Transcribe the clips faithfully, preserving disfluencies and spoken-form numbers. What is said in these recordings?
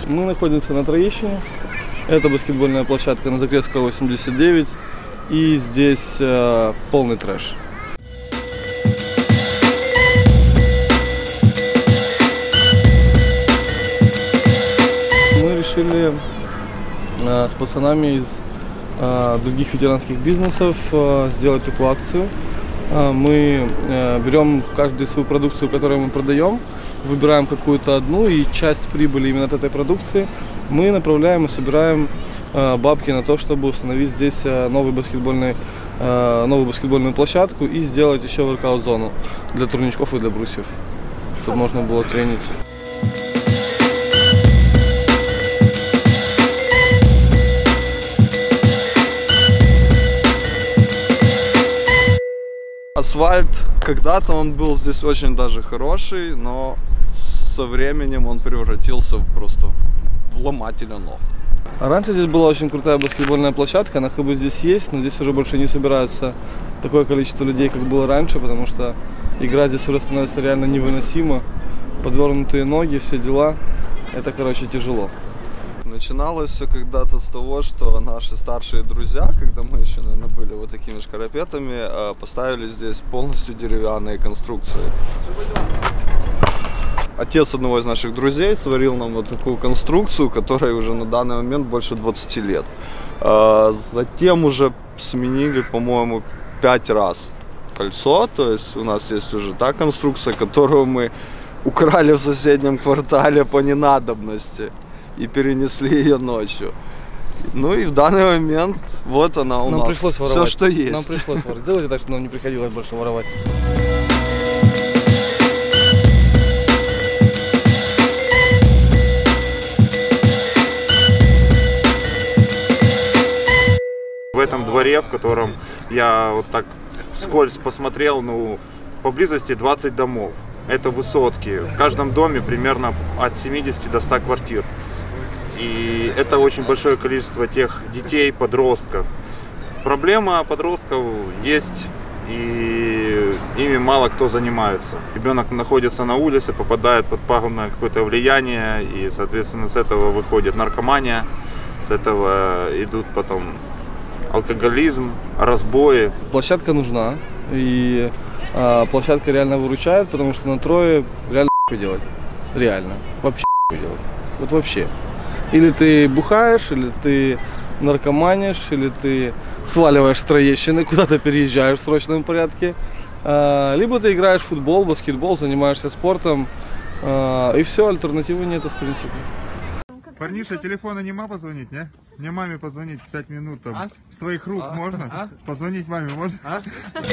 Мы находимся на Троещине. Это баскетбольная площадка на Закревского восемьдесят девять. И здесь э, полный трэш. Мы решили э, с пацанами из э, других ветеранских бизнесов э, сделать такую акцию. Э, мы э, берем каждую свою продукцию, которую мы продаем, выбираем какую-то одну, и часть прибыли именно от этой продукции мы направляем и собираем э, бабки на то, чтобы установить здесь э, новый баскетбольный, э, новую баскетбольную площадку и сделать еще воркаут-зону для турничков и для брусьев, чтобы можно было тренить. Асфальт, когда-то он был здесь очень даже хороший, но со временем он превратился в просто в ломателя ног. Раньше здесь была очень крутая баскетбольная площадка, она как бы здесь есть, но здесь уже больше не собирается такое количество людей, как было раньше, потому что игра здесь уже становится реально невыносима. Подвернутые ноги, все дела, это, короче, тяжело. Начиналось все когда-то с того, что наши старшие друзья, когда мы еще, наверное, были вот такими шкарапетами, поставили здесь полностью деревянные конструкции. Отец одного из наших друзей сварил нам вот такую конструкцию, которой уже на данный момент больше двадцати лет. Затем уже сменили, по-моему, пять раз кольцо, то есть у нас есть уже та конструкция, которую мы украли в соседнем квартале по ненадобности и перенесли ее ночью. Ну и в данный момент вот она у нам нас, пришлось воровать. Все, что есть. Нам пришлось воровать. Сделайте так, чтобы нам не приходилось больше воровать. В этом дворе, в котором я вот так вскользь посмотрел, ну, поблизости двадцать домов. Это высотки. В каждом доме примерно от семидесяти до ста квартир. И это очень большое количество тех детей, подростков. Проблема подростков есть, и ими мало кто занимается. Ребенок находится на улице, попадает под пагубное какое-то влияние, и, соответственно, с этого выходит наркомания, с этого идут потом алкоголизм, разбои. Площадка нужна, и а, площадка реально выручает, потому что на Трое реально делать. Реально. Вообще делать. Вот вообще. Или ты бухаешь, или ты наркоманишь, или ты сваливаешь с Троещины, куда-то переезжаешь в срочном порядке. А, либо ты играешь в футбол, баскетбол, занимаешься спортом. А, и все, альтернативы нету, в принципе. Парниша, телефона нема позвонить, не? Мне маме позвонить пять минут там. А? С твоих рук а? Можно? А? Позвонить маме можно? А?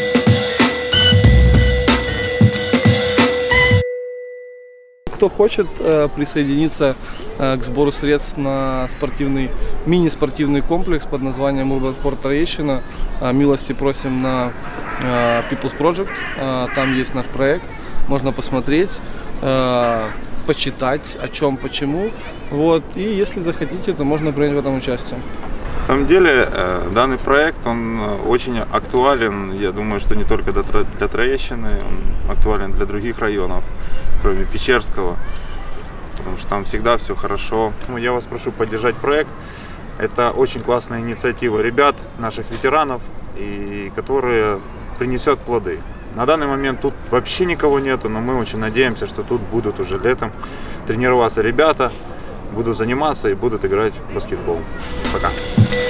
Кто хочет э, присоединиться э, к сбору средств на спортивный, мини-спортивный комплекс под названием Urban Sport Троещина, э, милости просим на э, People's Project. Э, там есть наш проект, можно посмотреть, э, почитать, о чем, почему. Вот. И если захотите, то можно принять в этом участие. На самом деле, данный проект, он очень актуален, я думаю, что не только для Троещины, он актуален для других районов, кроме Печерского, потому что там всегда все хорошо. Я вас прошу поддержать проект. Это очень классная инициатива ребят, наших ветеранов, и которые принесет плоды. На данный момент тут вообще никого нету, но мы очень надеемся, что тут будут уже летом тренироваться ребята, будут заниматься и будут играть в баскетбол. Пока.